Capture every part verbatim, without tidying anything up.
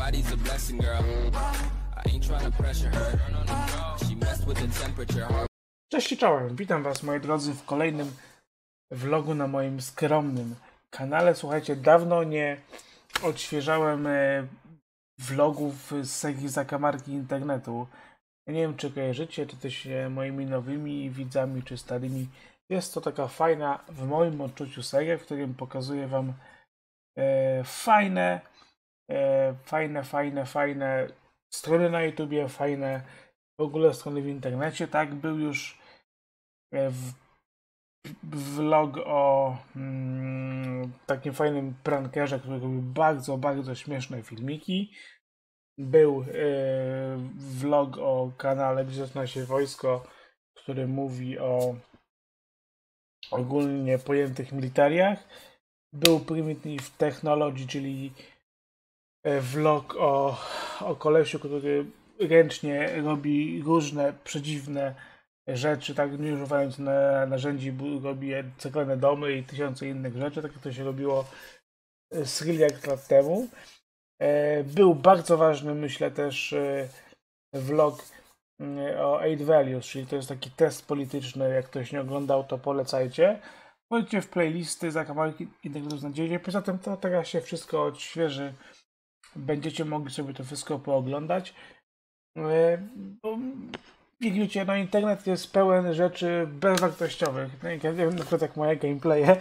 Everybody's a blessing, girl. I ain't trying to pressure her. She messed with the temperature. Cześć i czołem, witam was moi drodzy w kolejnym vlogu na moim skromnym kanale. Słuchajcie, dawno nie odświeżałem vlogów z serii zakamarki internetu. Nie wiem, czy kojarzycie, czy też moimi nowymi widzami, czy starymi. Jest to taka fajna, w moim odczuciu, seria, w którym pokazuję wam e, fajne, e, fajne, fajne, fajne strony na YouTubie, fajne w ogóle strony w internecie. Tak, był już w, vlog o mm, takim fajnym prankerze, który robił bardzo, bardzo śmieszne filmiki. Był e, vlog o kanale Gdzie zaczyna się wojsko, który mówi o ogólnie pojętych militariach. Był Primitive Technology, czyli vlog o, o kolesiu, który ręcznie robi różne przedziwne rzeczy, tak nie używając na, narzędzi, robi ceglane domy i tysiące innych rzeczy, tak jak to się robiło z miliard lat temu. Był bardzo ważny, myślę, też vlog o Eight Values, czyli to jest taki test polityczny. Jak ktoś nie oglądał, to polecajcie. Wchodźcie w playlisty zakamarki internetu znajdziecie. Poza tym to teraz się wszystko odświeży. Będziecie mogli sobie to wszystko pooglądać. Bo, jak wiecie, no internet jest pełen rzeczy bezwartościowych. Na przykład jak moje gameplaye.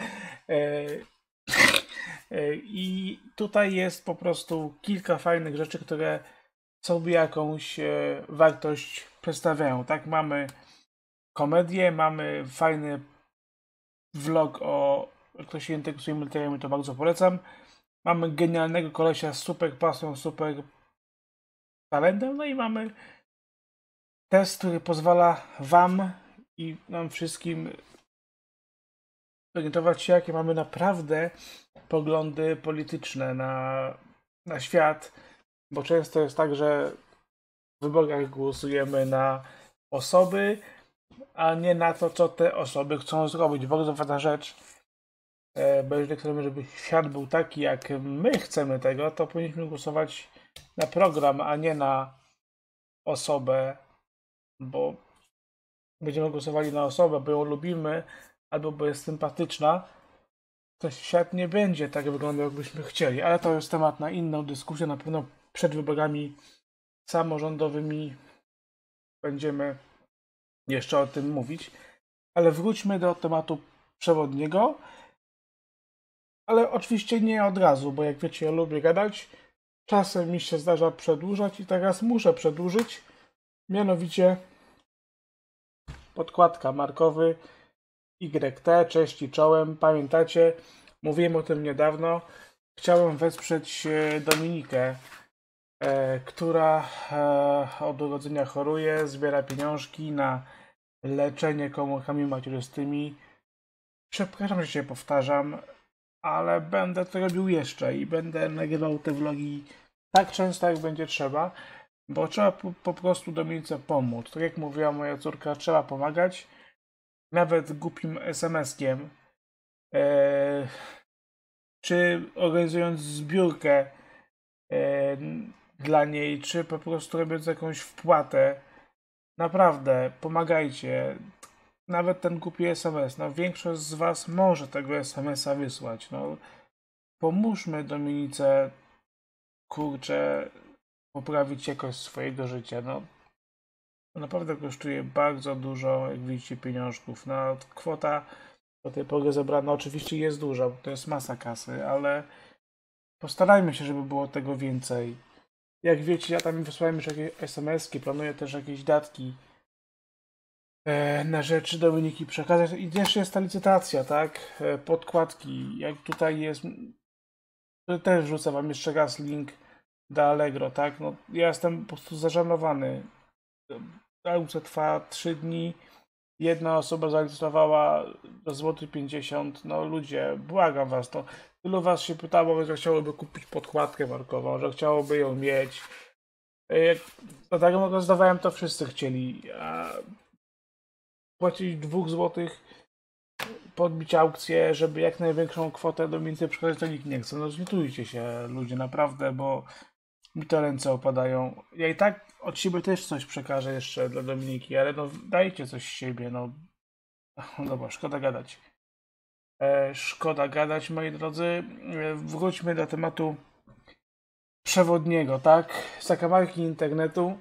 I tutaj jest po prostu kilka fajnych rzeczy, które sobie jakąś wartość przedstawiają. Tak, mamy komedię, mamy fajny vlog o, jak ktoś się interesuje militariami, to bardzo polecam. Mamy genialnego kolesia z super pasją, super talentem, no i mamy test, który pozwala wam i nam wszystkim orientować się, jakie mamy naprawdę poglądy polityczne na, na świat, bo często jest tak, że w wyborach głosujemy na osoby, a nie na to, co te osoby chcą zrobić. Bardzo ważna rzecz, bo jeżeli chcemy, żeby świat był taki, jak my chcemy tego, to powinniśmy głosować na program, a nie na osobę, bo będziemy głosowali na osobę, bo ją lubimy, albo bo jest sympatyczna, to świat nie będzie tak wyglądał, jakbyśmy chcieli. Ale to jest temat na inną dyskusję. Na pewno przed wyborami samorządowymi będziemy jeszcze o tym mówić. Ale wróćmy do tematu przewodniego. Ale oczywiście nie od razu, bo jak wiecie, ja lubię gadać. Czasem mi się zdarza przedłużać i teraz muszę przedłużyć. Mianowicie podkładka markowy Y T, cześć i czołem. Pamiętacie, mówiłem o tym niedawno. Chciałem wesprzeć Dominikę, e, która e, od urodzenia choruje, zbiera pieniążki na leczenie komórkami macierzystymi. Przepraszam, że się powtarzam, ale będę to robił jeszcze i będę nagrywał te vlogi tak często, jak będzie trzeba, bo trzeba po, po prostu Dominice pomóc. Tak jak mówiła moja córka, trzeba pomagać. Nawet głupim es em eskiem, e, czy organizując zbiórkę e, dla niej, czy po prostu robiąc jakąś wpłatę. Naprawdę, pomagajcie. Nawet ten głupi es em es, no większość z was może tego es em es a wysłać. No, pomóżmy Dominice, kurczę, poprawić jakość swojego życia. No, to naprawdę kosztuje bardzo dużo, jak widzicie, pieniążków. No, kwota do tej pory zebrana oczywiście jest duża, bo to jest masa kasy, ale postarajmy się, żeby było tego więcej. Jak wiecie, ja tam wysłałem już jakieś es em eski, planuję też jakieś datki e, na rzecz Dominiki przekazać. I też jest ta licytacja, tak? E, podkładki. Jak tutaj jest, to też wrzucę wam jeszcze raz link do Allegro, tak? No, ja jestem po prostu zażenowany. Aukcja trwa trzy dni. Jedna osoba zalicytowała do złoty pięćdziesiąt. No ludzie, błagam was, to tylu was się pytało, że chciałoby kupić podkładkę markową, że chciałoby ją mieć. No tak jak rozdawałem, to wszyscy chcieli. A płacić dwóch złotych, podbić aukcję, żeby jak największą kwotę do Dominice przekazać, to nikt nie chce. No zlitujcie się ludzie, naprawdę, bo mi to ręce opadają. Ja i tak od siebie też coś przekażę jeszcze dla Dominiki, ale no dajcie coś z siebie, no. No dobra, szkoda gadać. E, szkoda gadać, moi drodzy. E, wróćmy do tematu przewodniego, tak? Zakamarki internetu.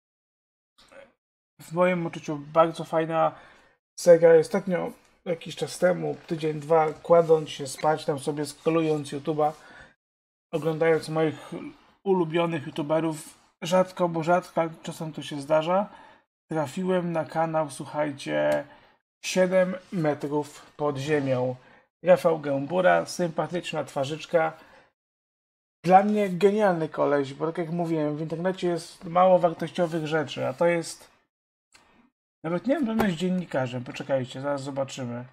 W moim odczuciu bardzo fajna seria. Ostatnio, jakiś czas temu, tydzień, dwa, kładąc się spać, tam sobie scrollując YouTube'a, oglądając moich ulubionych YouTuberów, rzadko, bo rzadko, czasem to się zdarza, trafiłem na kanał, słuchajcie, siedem metrów pod ziemią. Rafał Gębura, sympatyczna twarzyczka. Dla mnie genialny koleś, bo tak jak mówiłem, w internecie jest mało wartościowych rzeczy, a to jest... Nawet nie wiem, czy on jest dziennikarzem. Poczekajcie, zaraz zobaczymy.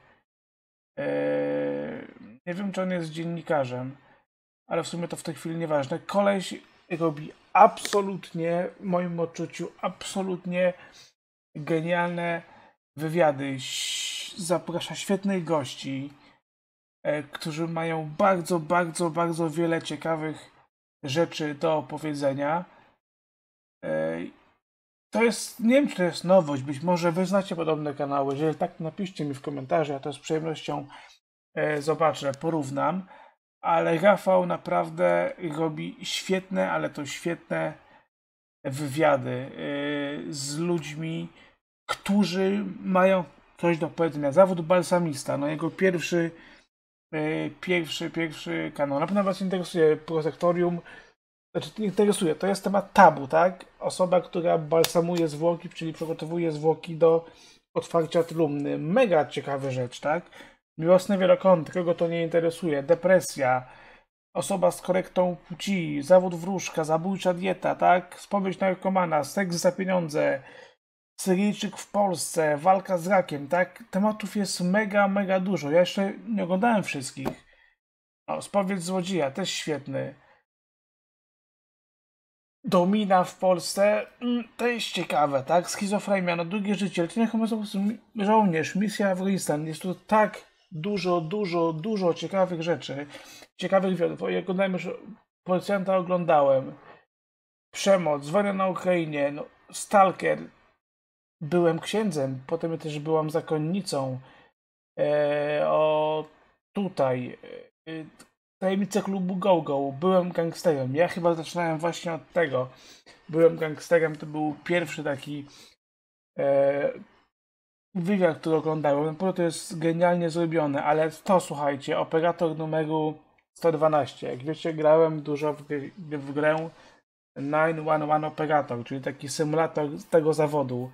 Eee, nie wiem, czy on jest dziennikarzem, ale w sumie to w tej chwili nieważne. Koleś robi absolutnie, w moim odczuciu, absolutnie genialne wywiady. Zaprasza świetnych gości, e, którzy mają bardzo, bardzo, bardzo wiele ciekawych rzeczy do opowiedzenia. E, To jest, nie wiem, czy to jest nowość, być może wy znacie podobne kanały. Jeżeli tak, napiszcie mi w komentarzu, ja to z przyjemnością e, zobaczę, porównam. Ale Rafał naprawdę robi świetne, ale to świetne wywiady e, z ludźmi, którzy mają coś do powiedzenia. Zawód balsamista, no jego pierwszy, e, pierwszy, pierwszy kanał. Na pewno was interesuje Prosektorium. Znaczy, nie interesuje, to jest temat tabu, tak? Osoba, która balsamuje zwłoki, czyli przygotowuje zwłoki do otwarcia trumny. Mega ciekawa rzecz, tak? Miłosny wielokąt, kogo to nie interesuje. Depresja, osoba z korektą płci, zawód wróżka, zabójcza dieta, tak? Spowiedź narkomana, seks za pieniądze, Syryjczyk w Polsce, walka z rakiem, tak? Tematów jest mega, mega dużo. Ja jeszcze nie oglądałem wszystkich. O, spowiedź złodzieja, też świetny. Domina w Polsce, to jest ciekawe, tak? Schizofrenia, no drugie życie, leczenie homoseksualnego, żołnierz, misja Afganistan. Jest tu tak dużo, dużo, dużo ciekawych rzeczy, ciekawych wywiadów. Ja oglądałem już, Policjanta oglądałem, przemoc, wojna na Ukrainie, no, Stalker, byłem księdzem, potem też byłam zakonnicą, e, o tutaj, e, Tajemnice klubu Go-Go, byłem gangsterem. Ja chyba zaczynałem właśnie od tego. Byłem gangsterem, to był pierwszy taki e, wywiad, który oglądałem. Naprawdę to jest genialnie zrobione, ale to słuchajcie, operator numeru sto dwanaście. Jak wiecie, grałem dużo w, w grę dziewięćset jedenaście Operator, czyli taki symulator tego zawodu.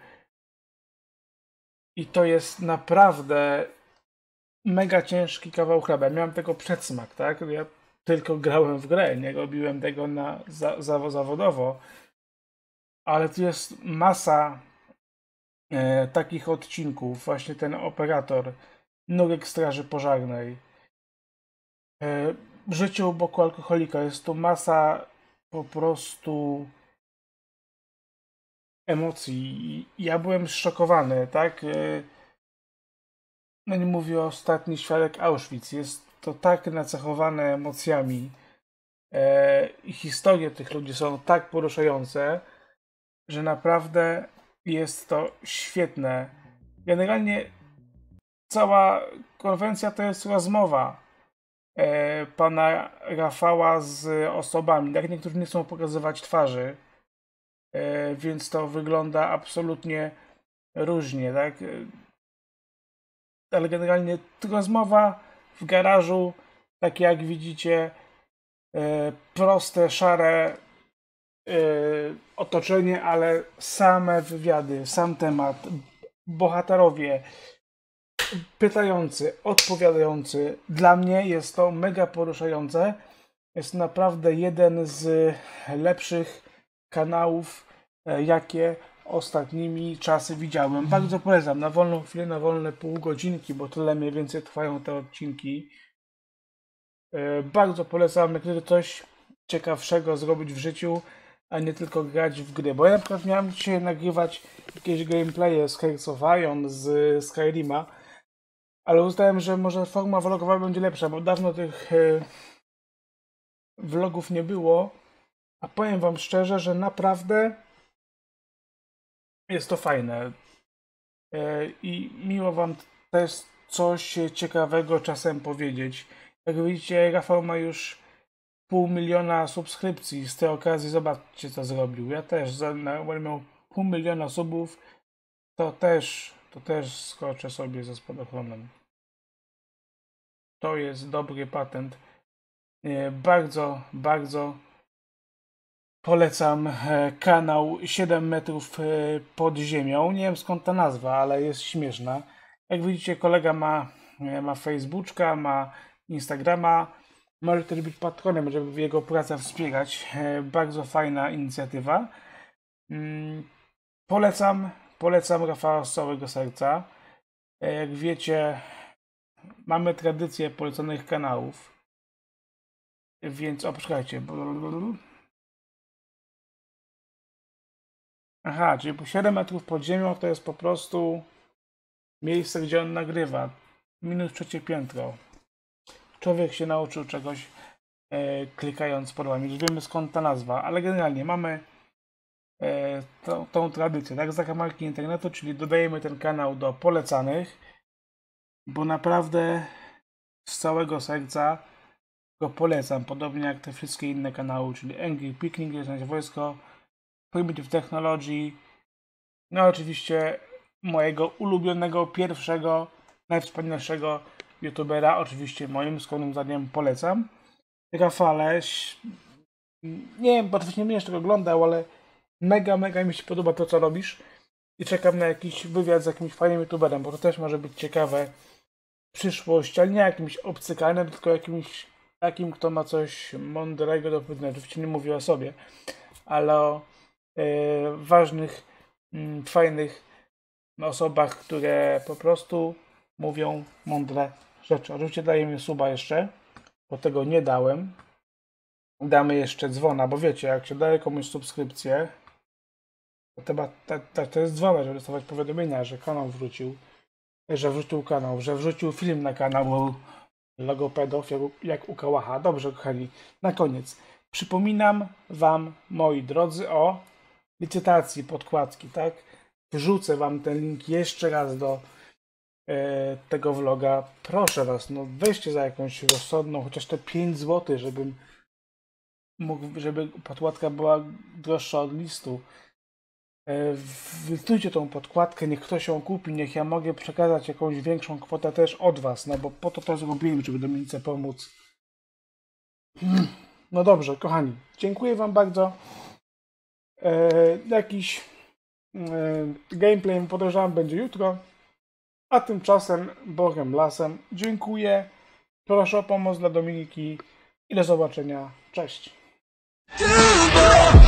I to jest naprawdę mega ciężki kawał chleba. Miałem tego przedsmak, tak? Ja tylko grałem w grę, nie robiłem tego na, za, za, zawodowo. Ale tu jest masa e, takich odcinków. Właśnie ten operator, Nurek Straży Pożarnej. E, życie u boku alkoholika. Jest tu masa po prostu emocji. Ja byłem zszokowany, tak? E, No nie mówię o Ostatni Świadek Auschwitz. Jest to tak nacechowane emocjami e, i historie tych ludzi są tak poruszające, że naprawdę jest to świetne. Generalnie cała konwencja to jest rozmowa e, pana Rafała z osobami. Tak, niektórzy nie chcą pokazywać twarzy, e, więc to wygląda absolutnie różnie, tak? Ale generalnie rozmowa w garażu, takie jak widzicie, e, proste, szare e, otoczenie, ale same wywiady, sam temat, bohaterowie pytający, odpowiadający. Dla mnie jest to mega poruszające. Jest naprawdę jeden z lepszych kanałów, e, jakie ostatnimi czasy widziałem. Bardzo polecam, na wolną chwilę, na wolne pół godzinki, bo tyle mniej więcej trwają te odcinki. E, bardzo polecam, jak chcecie coś ciekawszego zrobić w życiu, a nie tylko grać w gry. Bo ja na przykład miałem dzisiaj nagrywać jakieś gameplaye z Hearts of Iron, z Skyrima, ale uznałem, że może forma vlogowa będzie lepsza, bo dawno tych e, vlogów nie było. A powiem wam szczerze, że naprawdę jest to fajne. I miło wam też coś ciekawego czasem powiedzieć. Jak widzicie, Rafał ma już pół miliona subskrypcji. Z tej okazji zobaczcie, co zrobił. Ja też, jak miał pół miliona subów, to też, to też skoczę sobie ze spadochronem. To jest dobry patent. Bardzo, bardzo polecam kanał siedem metrów pod ziemią. Nie wiem, skąd ta nazwa, ale jest śmieszna. Jak widzicie, kolega ma, ma Facebooka, ma Instagrama. Może też być patronem, żeby jego pracę wspierać. Bardzo fajna inicjatywa. Polecam, polecam Rafała z całego serca. Jak wiecie, mamy tradycję poleconych kanałów. Więc, o, poczekajcie. Aha, czyli po siedem metrów pod ziemią to jest po prostu miejsce, gdzie on nagrywa. Minus trzecie piętro. Człowiek się nauczył czegoś e, klikając podobami. Już wiemy, skąd ta nazwa, ale generalnie mamy e, tą, tą tradycję, tak? Zakamarki internetu, czyli dodajemy ten kanał do polecanych, bo naprawdę z całego serca go polecam, podobnie jak te wszystkie inne kanały, czyli Angry Picnic, Jest Wojsko, Primitive Technology, no oczywiście mojego ulubionego, pierwszego, najwspanialszego youtubera, oczywiście moim skromnym zdaniem polecam. Rafale, nie wiem, oczywiście nie będziesz tego oglądał, ale mega, mega mi się podoba to, co robisz i czekam na jakiś wywiad z jakimś fajnym youtuberem, bo to też może być ciekawe w przyszłości, ale nie jakimś obcykanym, tylko jakimś takim, kto ma coś mądrego do powiedzenia. Oczywiście nie mówię o sobie, ale o e, ważnych, m, fajnych osobach, które po prostu mówią mądre rzeczy. Oczywiście dajemy suba jeszcze, bo tego nie dałem. Damy jeszcze dzwona, bo wiecie, jak się daje komuś subskrypcję, to, chyba, to, to, to jest dzwona, żeby dostawać powiadomienia, że kanał wrócił, że wrzucił kanał, że wrzucił film na kanał logopedów, jak, jak u Kałacha. Dobrze, kochani, na koniec przypominam wam, moi drodzy, o licytacji podkładki, tak? Wrzucę wam ten link jeszcze raz do e, tego vloga. Proszę was, no weźcie za jakąś rozsądną, chociaż te pięć złotych, żebym mógł, żeby podkładka była droższa od listu. E, Wylicytujcie tą podkładkę, niech ktoś ją kupi, niech ja mogę przekazać jakąś większą kwotę też od was, no bo po to to zrobiłem, żeby Dominice pomóc. No dobrze, kochani, dziękuję wam bardzo. E, jakiś e, gameplay, podejrzewam, będzie jutro. A tymczasem Bogiem lasem dziękuję. Proszę o pomoc dla Dominiki i do zobaczenia. Cześć.